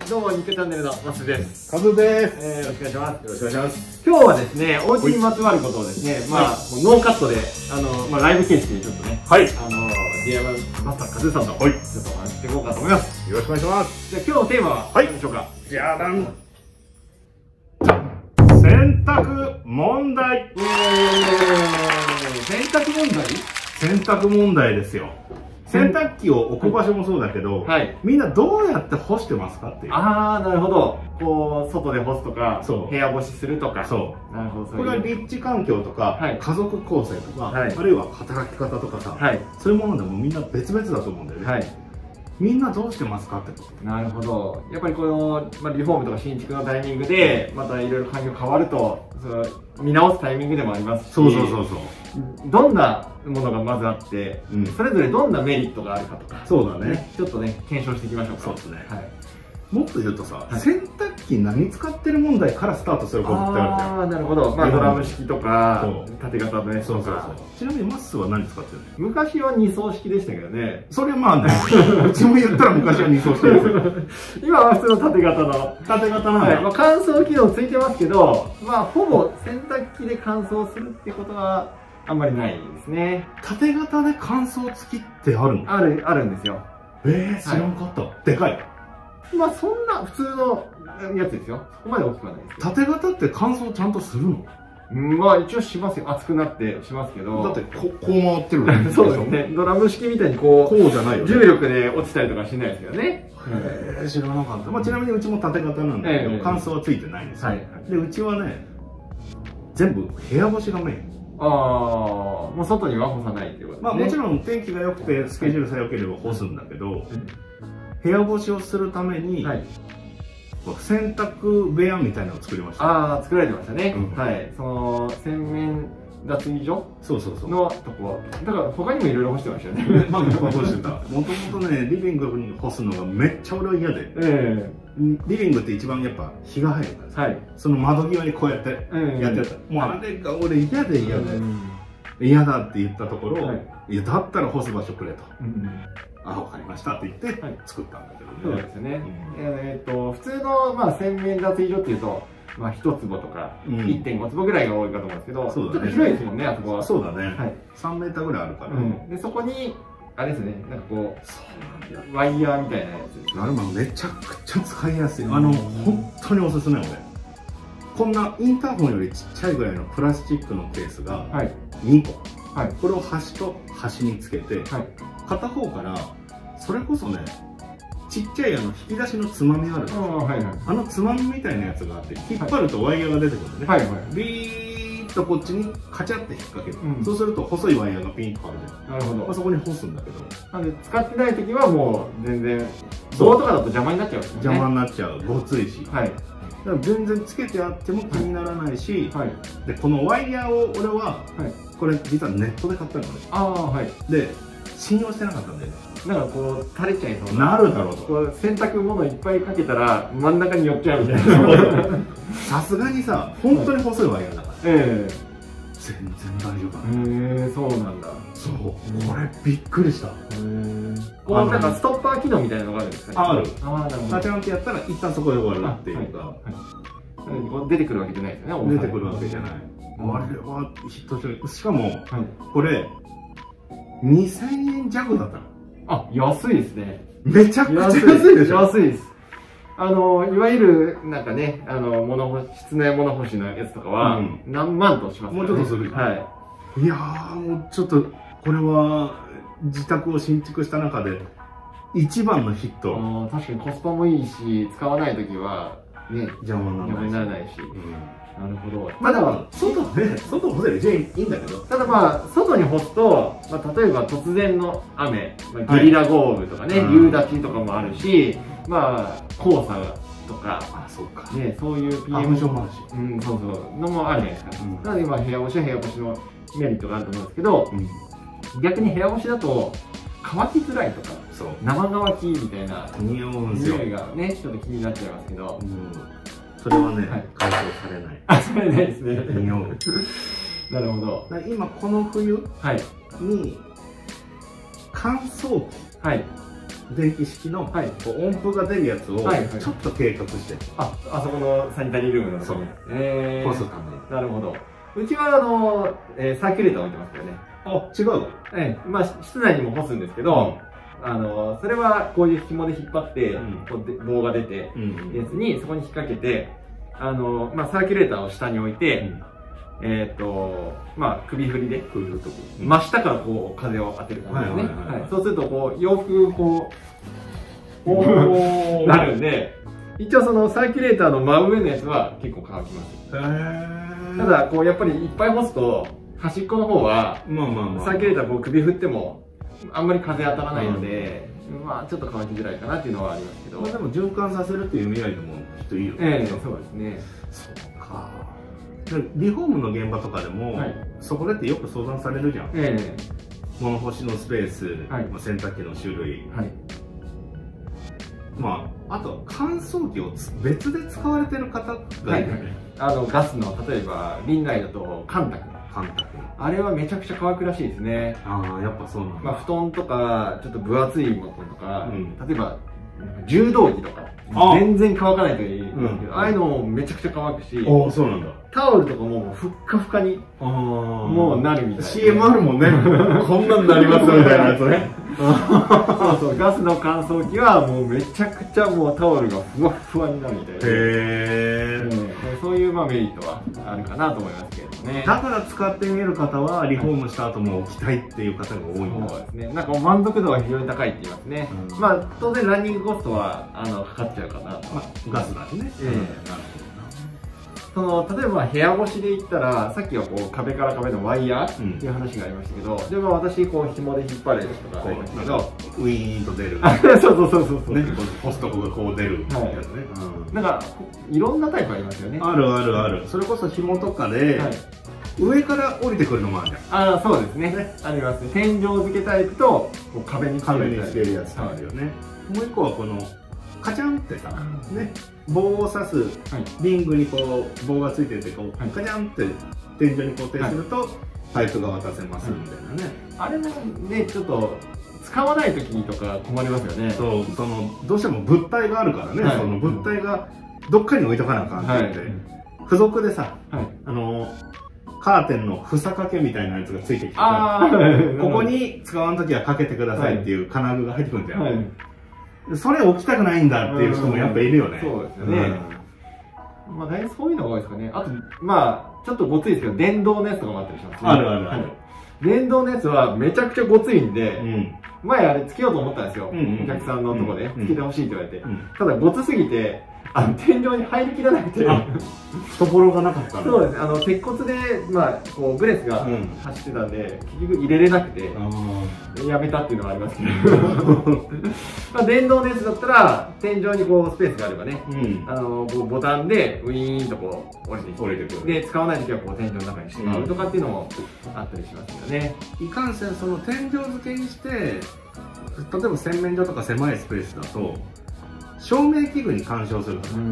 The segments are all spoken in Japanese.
どうも、ニックチャンネルのマスです。 カズです。 よろしくお願いします。 よろしくお願いします。 今日はですね、お家にまつわることをですね、もうノーカットで、ライブ形式でちょっとね、DIY マスターカズさんと、ちょっとお話ししていこうかと思います。 よろしくお願いします。 じゃあ今日のテーマは何でしょうか。 じゃらん。洗濯問題。 洗濯問題？ 洗濯問題ですよ。洗濯機を置く場所もそうだけど、みんなどうやって干してますかっていう。 ああ、なるほど。こう外で干すとか、 部屋干しするとか。 そう。 なるほど。 これは立地環境とか、家族構成とか、あるいは働き方とかさ、そういうものでもみんな別々だと思うんだよね。みんなどうしてますかってこと。なるほど。 やっぱりこの、リフォームとか新築のタイミングで、またいろいろ環境変わると、見直すタイミングでもありますし、 そう。 どんなものがまずあって、それぞれどんなメリットがあるかとか、 そうだね。 ちょっとね、検証していきましょうか。 そうですね。もっと言うとさ、洗濯機何使ってる問題からスタートすることってあるじゃん。 ああ、なるほど。ドラム式とか、縦型のやつとか。 ちなみにマッスは何使ってるの？ 昔は2層式でしたけどね。 それまあね、うちも言ったら昔は2層式ですよ。 今は普通の縦型の。 縦型なんだ。 乾燥機能ついてますけど、ほぼ洗濯機で乾燥するってことはあんまりないですね。 縦型で乾燥付きってあるの？ あるんですよ。 知らんかった。でかい。 そんな普通のやつですよ。そこまで大きくはないです。 縦型って乾燥ちゃんとするの？ 一応しますよ。熱くなってしますけど。 だってこう回ってるそうですね。ドラム式みたいにこうじゃないよね。 重力で落ちたりとかしないですよね。 知らなかった。ちなみにうちも縦型なんだけど、乾燥はついてないんですよ。で、うちはね、全部部屋干しがメイン。 もう外には干さないっていうことですね。 もちろん天気が良くてスケジュールさえ良ければ干すんだけど、部屋干しをするために、洗濯部屋みたいなのを作りました。 作られてましたね。その洗面脱衣所のとこ。だから他にもいろいろ干してましたよね。 いっぱい干してた。もともとね、リビングに干すのがめっちゃ俺は嫌で。リビングって一番やっぱ日が入るからさ、その窓際にこうやってやってた。もうあれが俺嫌で嫌だって言ったところ、いやだったら干す場所くれと。わかりましたって言って作ったんだけどね。そうですね。 普通の洗面脱衣所っていうと、1坪とか 1.5 坪ぐらいが多いかと思うんですけど、ちょっと広いですもんね、あそこは。 そうだね。3メーターぐらいあるから。 で、そこに、あれですね、なんかこう、ワイヤーみたいなやつ。 あれもめちゃくちゃ使いやすい。本当におすすめ俺。こんなインターホンよりちっちゃいぐらいのプラスチックのケースが2個。これを端と端につけて、片方からそれこそね、ちっちゃい引き出しのつまみあるんですよ。あのつまみみたいなやつがあって、引っ張るとワイヤーが出てくるんでね。ビーッとこっちにカチャって引っ掛ける。そうすると細いワイヤーがピンと張るじゃん。なるほど。そこに干すんだけど。 なんで使ってない時はもう全然棒とかだと邪魔になっちゃうんですよね。 邪魔になっちゃう。ごついし。だから全然つけてあっても気にならないし、でこのワイヤーを俺はこれ実はネットで買ったのね。で信用してなかったんだよね。 なんかこう垂れちゃいそうなるだろうと。 洗濯物いっぱいかけたら真ん中に寄っちゃうみたいな。 さすがにさ、本当に細いワイヤーだから全然大丈夫。 そうなんだ。 そう、これびっくりした。 なんかストッパー機能みたいなのがあるんですか？ ある。ガチャンってやったら一旦そこで終わるっていうか、 出てくるわけじゃないですよね。 出てくるわけじゃない。あれはヒットしてる。しかもこれ2000円弱だったの。 安いですね。 めちゃくちゃ安いでしょ。 安いです。いわゆるなんかね、室内物干しのやつとかは何万としますね。 もうちょっとする。いやー、もうちょっとこれは自宅を新築した中で一番のヒット。 確かにコスパもいいし、使わない時はね、 邪魔にならないし。 なるほど。 ただ外干せる全員いいんだけど、 ただ外に干すと、例えば突然の雨、ゲリラ豪雨とかね、夕立とかもあるし、黄砂とか、そういう PM 症もあるし、 のもあるじゃないですか。なので部屋干しは部屋干しのメリットがあると思うんですけど、逆に部屋干しだと乾きづらいとか、生乾きみたいな匂いがね、ちょっと気になっちゃいますけど。 それはね、解消されない。 されないですね。 匂う。 なるほど。 今この冬に乾燥機電気式の音符が出るやつをちょっと計画して、 あそこのサニタリールームのところに干すために。 なるほど。うちはサーキュレーター置いてますけどね。 あ、違う。 まあ室内にも干すんですけど、それはこういう紐で引っ張って棒が出てやつにそこに引っ掛けて、まあサーキュレーターを下に置いて、まあ首振りで真下からこう風を当てる感じですね。そうするとこう洋服こうなるんで、一応そのサーキュレーターの真上のやつは結構乾きます。ただこうやっぱりいっぱい干すと端っこの方はサーキュレーターこう首振ってもあんまり風当たらないので、まあちょっと乾きづらいかなっていうのはありますけど、 でも循環させるっていう意味合いでもきっといいよね。 そうですね。 そうか。リフォームの現場とかでも、そこでってよく相談されるじゃん。物干しのスペース、洗濯機の種類、まああと乾燥機を別で使われてる方がいるよね。 ガスの例えばリンナイだとカンタク、あれはめちゃくちゃ乾くらしいですね。 ああ、やっぱそうなんだ。 まあ布団とかちょっと分厚いものとか、例えば柔道着とか全然乾かないといいんですけど、ああいうのもめちゃくちゃ乾くし、 そうなんだ。 タオルとかもふっかふかにもうなるみたいな。 CM あるもんね。こんなんなりますみたいなやつね。 そうそう、ガスの乾燥機はもうめちゃくちゃもうタオルがふわふわになるみたいな。そういうまあメリットはあるかなと思いますけどね。 だから使ってみる方はリフォームした後も置きたいっていう方が多いんだ。 そうですね。なんか満足度が非常に高いって言いますね。まあ当然ランニングコストはかかっちゃうかなと。 ガスだしね。 例えば部屋干しで言ったら、さっきはこう壁から壁のワイヤーっていう話がありましたけど、でも私こう紐で引っ張れるとかありましたけど、 ウィーンと出る。 そうね、ポストコがこう出るやつね。 なんかいろんなタイプありますよね。 ある。それこそ紐とかで上から降りてくるのもあるじゃん。 そうですね。ありますね。天井付けタイプと壁につけるやつあるよね。もう一個はこのカチャンってさ、ね、棒を刺すリングにこう棒がついてて、こうカチャンって天井に固定するとパイプが渡せますみたいなね。 あれもね、ちょっと使わない時とか困りますよね。 そう、どうしても物体があるからね、その物体がどっかに置いとかなあかんって言って、付属でさ、カーテンのふさ掛けみたいなやつがついてきてさ、ここに使わん時はかけてくださいっていう金具が入ってくるんだよ。それ置きたくないんだっていう人もやっぱいるよね。 そうですよね。まあ大体そういうのが多いですかね。あとまあちょっとごついですけど電動のやつとかもあったりしますね。 ある。 電動のやつはめちゃくちゃごついんで、前あれつけようと思ったんですよ。お客さんのとこでつけてほしいって言われて、ただごつすぎて天井に入りきらなくて、 懐がなかった。 そうです。鉄骨でまあこうブレスが走ってたんで結局入れれなくてやめたっていうのはありますけど、まあ電動のやつだったら天井にこうスペースがあればね、ボタンでウィーンとこう降りてくる。で使わない時はこう天井の中にしまうとかっていうのもあったりしますよね。 いかんせんその天井付けにして、例えば洗面所とか狭いスペースだと照明器具に干渉するとか、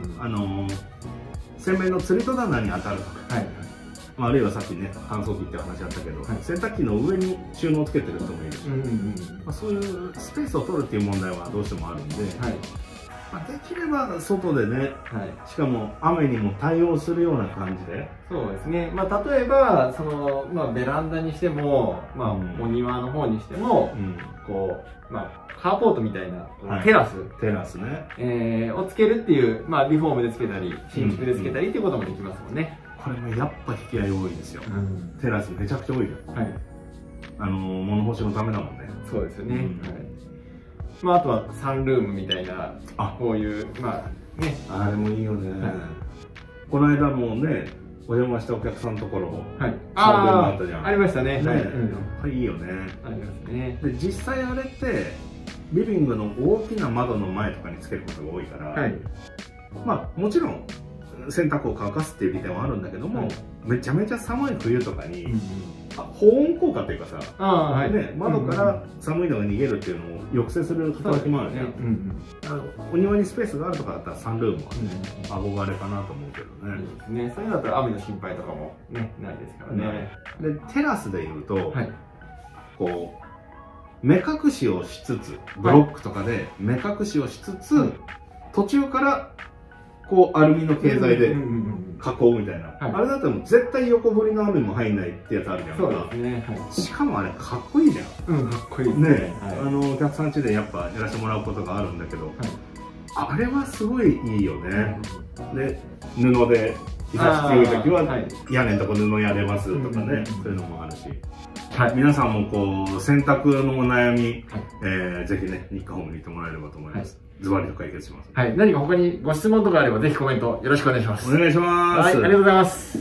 洗面の釣り戸棚に当たるとか、あるいはさっきね乾燥機って話あったけど、洗濯機の上に収納をつけてる人もいるし、そういうスペースを取るっていう問題はどうしてもあるんで、できれば外でね、しかも雨にも対応するような感じで。 そうですね。まあ例えばベランダにしても、まあお庭の方にしても、こうまあカーポートみたいなテラスね、をつけるっていう、まあリフォームでつけたり新築でつけたりっていうこともできますもんね。 これもやっぱ引き合い多いですよ。テラスめちゃくちゃ多いよ。物干しのためだもんね。 そうですよね。まああとはサンルームみたいなこういうまあね、 あれもいいよね。この間もねお邪魔したお客さんのところサンルームあったじゃん。 ありましたね。 やっぱりいいよね。 ありますね。 で実際あれってリビングの大きな窓の前とかにつけることが多いから、まあもちろん洗濯を乾かすっていう利点はあるんだけども、めちゃめちゃ寒い冬とかに保温効果っていうかさ、窓から寒いのが逃げるっていうのを抑制する働きもあるじゃん。お庭にスペースがあるとかだったらサンルームは憧れかなと思うけどね。 そういうのだったら雨の心配とかもねないですからね。 でテラスでいうとこう目隠しをしつつ、ブロックとかで目隠しをしつつ、途中からこうアルミの経材で加工みたいな、あれだったらもう絶対横振りの雨も入んないってやつあるじゃん。そうですね。しかもあれかっこいいじゃん。うん、かっこいいね。お客さん家でやっぱやらせてもらうことがあるんだけど、あれはすごいいいよね。で、布で日差し強い時は屋根のとこ布やれますとかね、そういうのもあるし。はい、皆さんもこう洗濯のお悩み、ぜひね日課ホームに行ってもらえればと思います。ズバリと解決します。 はい、何か他にご質問とかあればぜひコメントよろしくお願いします。 お願いします。 はい、ありがとうございます。